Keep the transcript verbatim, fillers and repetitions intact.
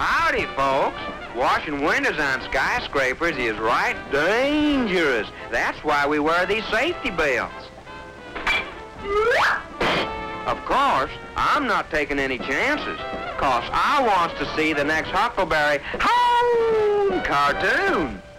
Howdy, folks. Washing windows on skyscrapers is right dangerous. That's why we wear these safety belts. Of course, I'm not taking any chances, 'cause I wants to see the next Huckleberry Hound cartoon.